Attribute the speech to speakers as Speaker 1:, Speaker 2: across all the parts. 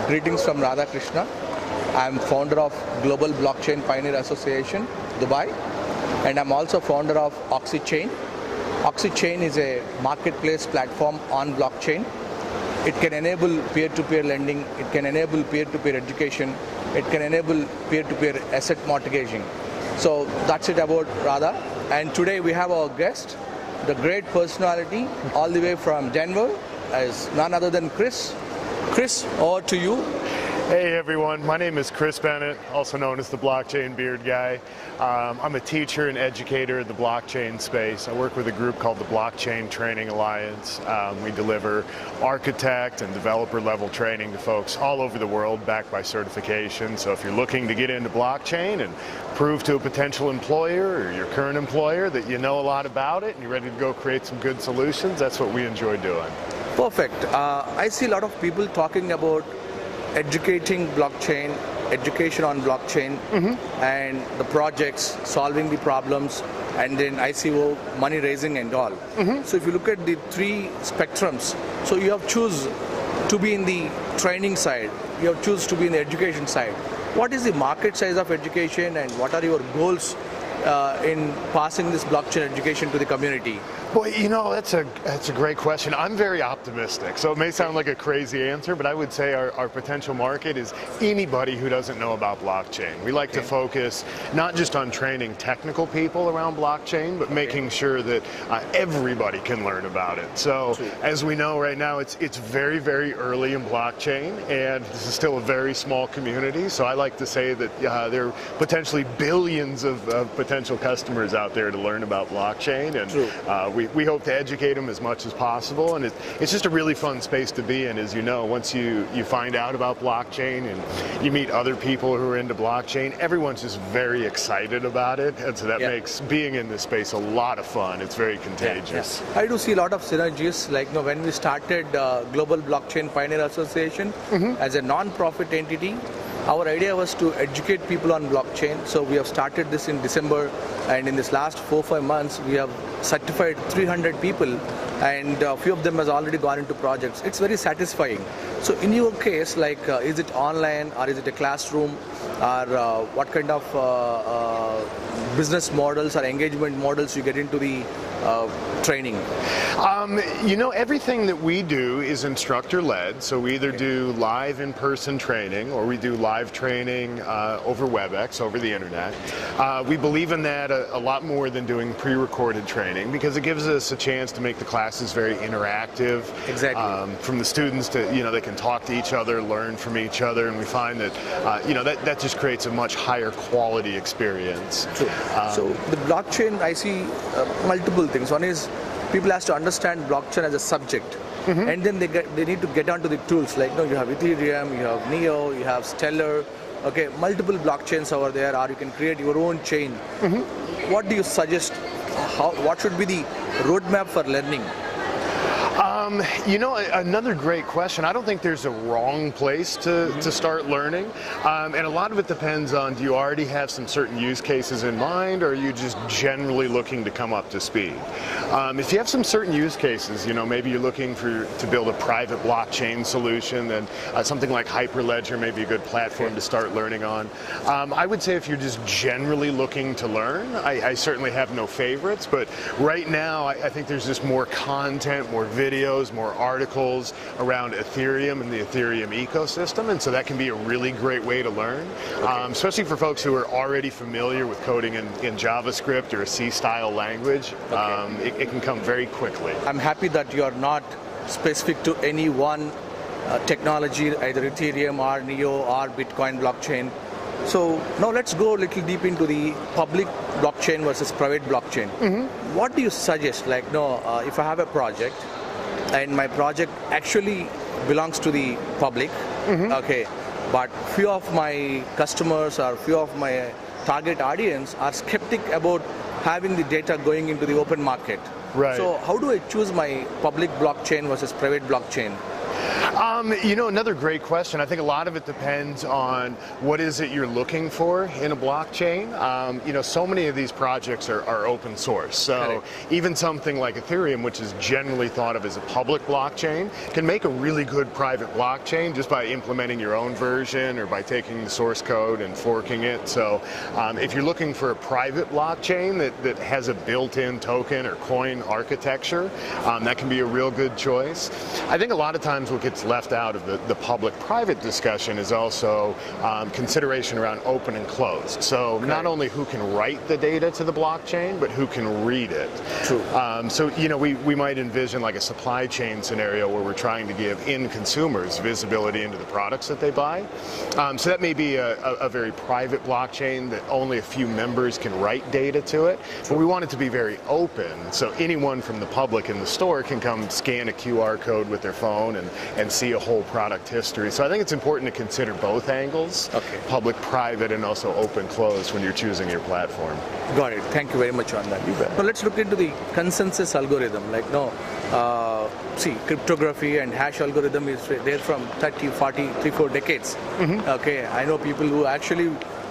Speaker 1: Greetings from Radhakrishna. I am founder of Global Blockchain Pioneer Association, Dubai, and I'm also founder of OxyChain. OxyChain is a marketplace platform on blockchain. It can enable peer-to-peer lending, it can enable peer-to-peer education, it can enable peer-to-peer asset mortgaging. So that's it about Radha. And today we have our guest, the great personality all the way from Denver, as none other than Chris. Chris, over to you.
Speaker 2: Hey everyone, my name is Chris Bennett, also known as the Blockchain Beard Guy. I'm a teacher and educator in the blockchain space. I work with a group called the Blockchain Training Alliance. We deliver architect and developer level training to folks all over the world backed by certification. So if you're looking to get into blockchain and prove to a potential employer or your current employer that you know a lot about it and you're ready to go create some good solutions, that's what we enjoy doing.
Speaker 1: Perfect. I see a lot of people talking about educating blockchain, education on blockchain, and the projects, solving the problems, and then ICO, money raising and all. So if you look at the three spectrums, so you have choose to be in the training side, you have choose to be in the education side. What is the market size of education and what are your goals in passing this blockchain education to the community?
Speaker 2: Well, you know, that's a great question. I'm very optimistic, so it may sound like a crazy answer, but I would say our potential market is anybody who doesn't know about blockchain. We like to focus not just on training technical people around blockchain, but making sure that everybody can learn about it. So as we know right now, it's very, very early in blockchain, and this is still a very small community, so I like to say that there are potentially billions of potential customers out there to learn about blockchain, and we hope to educate them as much as possible, and it's just a really fun space to be in. As you know, once you find out about blockchain and you meet other people who are into blockchain, everyone's just very excited about it, and so that makes being in this space a lot of fun. It's very contagious.
Speaker 1: I do see a lot of synergies, like when we started Global Blockchain Pioneer Association as a non-profit entity. Our idea was to educate people on blockchain, so we have started this in December, and in this last 4-5 months we have certified 300 people, and a few of them has already gone into projects. It's very satisfying. So in your case, like is it online or is it a classroom, or what kind of business models or engagement models you get into the training?
Speaker 2: You know, everything that we do is instructor-led, so we either do live in-person training or we do live training over WebEx, over the internet. We believe in that a lot more than doing pre-recorded training because it gives us a chance to make the classes very interactive.
Speaker 1: Exactly.
Speaker 2: From the students to, you know, they can talk to each other, learn from each other, and we find that, you know, that just creates a much higher quality experience.
Speaker 1: True. So the blockchain, I see multiple things. One is people have to understand blockchain as a subject, and then they need to get onto the tools, like you have Ethereum, you have Neo, you have Stellar, multiple blockchains over there, or you can create your own chain. What do you suggest? What should be the roadmap for learning?
Speaker 2: You know, another great question. I don't think there's a wrong place to start learning, and a lot of it depends on, do you already have some certain use cases in mind, or are you just generally looking to come up to speed? If you have some certain use cases, you know, maybe you're looking to build a private blockchain solution, then something like Hyperledger may be a good platform to start learning on. I would say if you're just generally looking to learn, I certainly have no favorites, but right now I think there's just more content, more videos, more articles around Ethereum and the Ethereum ecosystem, and so that can be a really great way to learn, especially for folks who are already familiar with coding in JavaScript or a C-style language. It can come very quickly.
Speaker 1: I'm happy that you are not specific to any one technology, either Ethereum or Neo or Bitcoin blockchain. So now let's go a little deep into the public blockchain versus private blockchain. What do you suggest? Like, if I have a project and my project actually belongs to the public, but few of my customers or few of my target audience are skeptic about having the data going into the open market.
Speaker 2: Right.
Speaker 1: So how do I choose my public blockchain versus private blockchain?
Speaker 2: Another great question. I think a lot of it depends on what is it you're looking for in a blockchain. So many of these projects are open source. So even something like Ethereum, which is generally thought of as a public blockchain, can make a really good private blockchain just by implementing your own version or by taking the source code and forking it. So if you're looking for a private blockchain that has a built-in token or coin architecture, that can be a real good choice. I think a lot of times what gets left out of the public-private discussion is also consideration around open and closed. So not only who can write the data to the blockchain, but who can read it.
Speaker 1: True.
Speaker 2: We might envision like a supply chain scenario where we're trying to give end consumers visibility into the products that they buy. So that may be a very private blockchain that only a few members can write data to it. But we want it to be very open, so anyone from the public in the store can come scan a QR code with their phone and see a whole product history. So I think it's important to consider both angles, public, private, and also open, closed when you're choosing your platform.
Speaker 1: Got it. Thank you very much on that. Now let's look into the consensus algorithm. Cryptography and hash algorithm is there from 30, 40, 3-4 decades. I know people who actually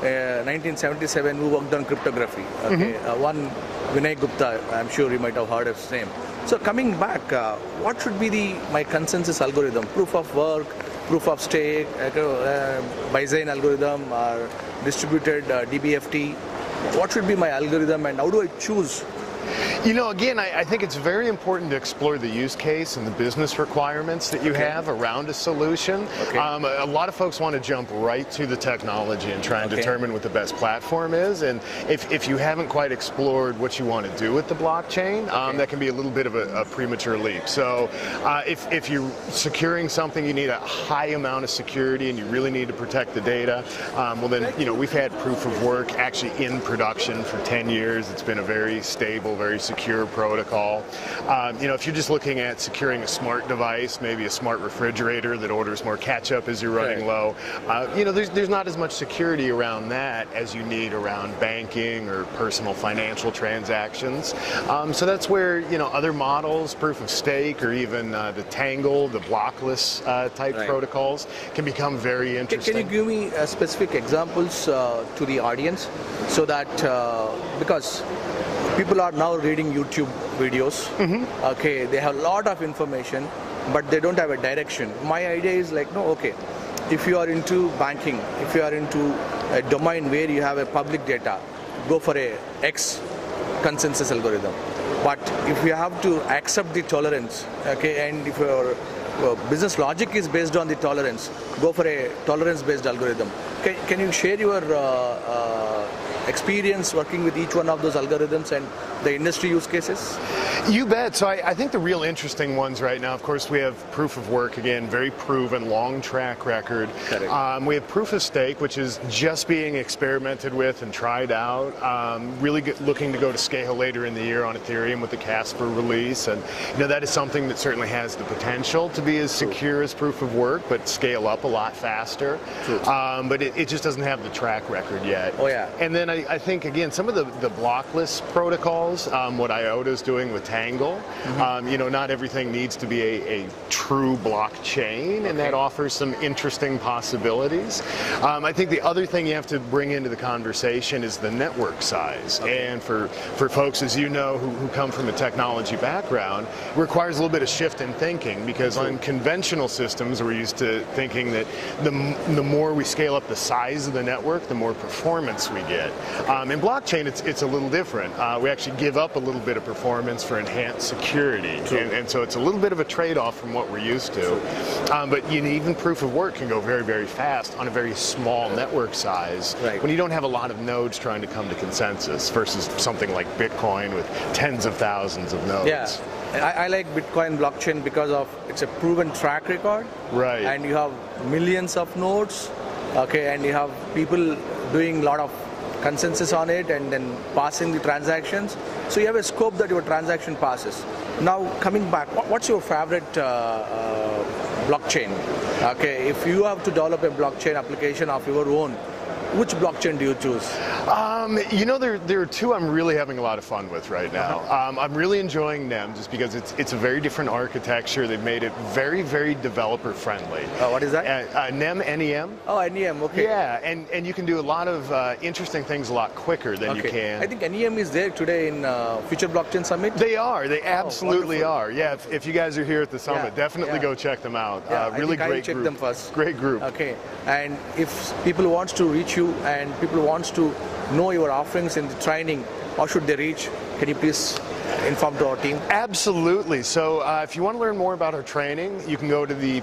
Speaker 1: 1977 who worked on cryptography. One Vinay Gupta, I'm sure you might have heard of his name. So coming back, what should be my consensus algorithm? Proof of work, proof of stake, Bayesian algorithm, or distributed DBFT? What should be my algorithm and how do I choose?
Speaker 2: Again, I think it's very important to explore the use case and the business requirements that you have around a solution. A lot of folks want to jump right to the technology and try and determine what the best platform is. And if you haven't quite explored what you want to do with the blockchain, that can be a little bit of a premature leap. So if you're securing something, you need a high amount of security and you really need to protect the data, well then, we've had proof of work actually in production for 10 years. It's been a very stable, very secure protocol. If you're just looking at securing a smart device, maybe a smart refrigerator that orders more ketchup as you're running low, there's not as much security around that as you need around banking or personal financial transactions. So that's where other models, proof of stake, or even the Tangle, the blockless type protocols can become very interesting.
Speaker 1: Can you give me specific examples to the audience so that because people are now reading YouTube videos. They have a lot of information, but they don't have a direction. My idea is if you are into banking, if you are into a domain where you have a public data, go for a X consensus algorithm. But if you have to accept the tolerance, and if your business logic is based on the tolerance, go for a tolerance-based algorithm. Can you share your experience working with each one of those algorithms and the industry use cases?
Speaker 2: You bet. So I think the real interesting ones right now, of course, we have proof of work, again, very proven, long track record. We have proof of stake, which is just being experimented with and tried out. Really looking to go to scale later in the year on Ethereum with the Casper release. And that is something that certainly has the potential to be as secure as proof of work, but scale up a lot faster. But it just doesn't have the track record yet. And then I think, again, some of the blockless protocols, what IOTA is doing with Tangle, not everything needs to be a true blockchain, and that offers some interesting possibilities. I think the other thing you have to bring into the conversation is the network size. And for folks, as you know, who come from a technology background, it requires a little bit of shift in thinking, because on conventional systems, we're used to thinking that the more we scale up the size of the network, the more performance we get. In blockchain, it's a little different. We actually give up a little bit of performance for enhanced security, and so it's a little bit of a trade-off from what we're used to. But even proof of work can go very, very fast on a very small network size when you don't have a lot of nodes trying to come to consensus versus something like Bitcoin with tens of thousands of nodes.
Speaker 1: I like Bitcoin blockchain because of it's a proven track record, and you have millions of nodes, and you have people doing a lot of consensus on it and then passing the transactions. So you have a scope that your transaction passes. Now coming back, what's your favorite blockchain? If you have to develop a blockchain application of your own, which blockchain do you choose?
Speaker 2: There are two I'm really having a lot of fun with right now. I'm really enjoying NEM just because it's a very different architecture. They've made it very, very developer friendly.
Speaker 1: What is that?
Speaker 2: NEM, NEM.
Speaker 1: Oh, NEM, okay.
Speaker 2: Yeah, and you can do a lot of interesting things a lot quicker than you can.
Speaker 1: I think NEM is there today in Future Blockchain Summit.
Speaker 2: They are. They absolutely are. Yeah,
Speaker 1: Wonderful.
Speaker 2: if you guys are here at the summit, definitely go check them out. Really great
Speaker 1: check
Speaker 2: group.
Speaker 1: them first.
Speaker 2: Great group.
Speaker 1: Okay, and if people wants to reach you and people wants to know your offerings in the training, how should they reach? Can you please inform to our team?
Speaker 2: Absolutely. So if you want to learn more about our training, you can go to the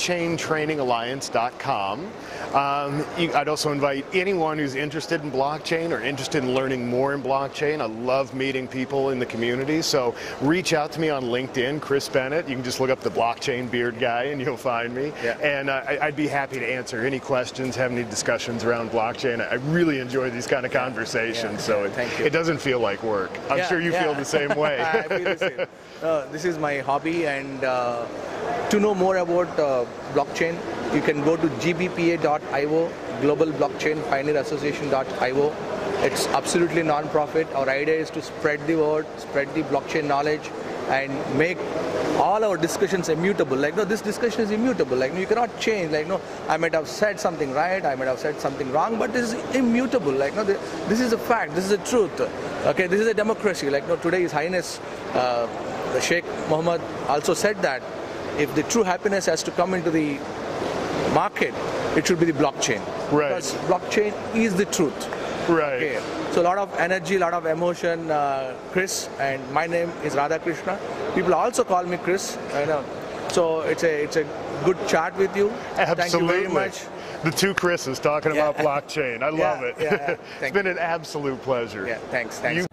Speaker 2: blockchaintrainingalliance.com. I'd also invite anyone who's interested in blockchain or interested in learning more in blockchain. I love meeting people in the community. So reach out to me on LinkedIn, Chris Bennett. You can just look up the blockchain beard guy and you'll find me.
Speaker 1: Yeah.
Speaker 2: And I'd be happy to answer any questions, have any discussions around blockchain. I really enjoy these kind of conversations. So it doesn't feel like work. I'm sure you feel the same way.
Speaker 1: I feel the same. This is my hobby, and to know more about blockchain, you can go to gbpa.io, Global Blockchain Pioneer Association.io. It's absolutely non-profit. Our idea is to spread the word, spread the blockchain knowledge, and make all our discussions immutable. Like, no, this discussion is immutable. Like, no, you cannot change. Like, no, I might have said something right, I might have said something wrong, but this is immutable. Like, no, this is a fact. This is the truth. Okay, this is a democracy. Like, no, today His Highness, the Sheikh Mohammed also said that if the true happiness has to come into the market, it should be the blockchain.
Speaker 2: Right.
Speaker 1: Because blockchain is the truth.
Speaker 2: Right.
Speaker 1: Okay. So a lot of energy, a lot of emotion, Chris, and my name is Radhakrishna. People also call me Chris. I know. So it's a good chat with you.
Speaker 2: Absolutely.
Speaker 1: Thank you very much.
Speaker 2: The two Chris's talking about blockchain. I love it.
Speaker 1: Yeah,
Speaker 2: it's been an absolute pleasure.
Speaker 1: Yeah, thanks.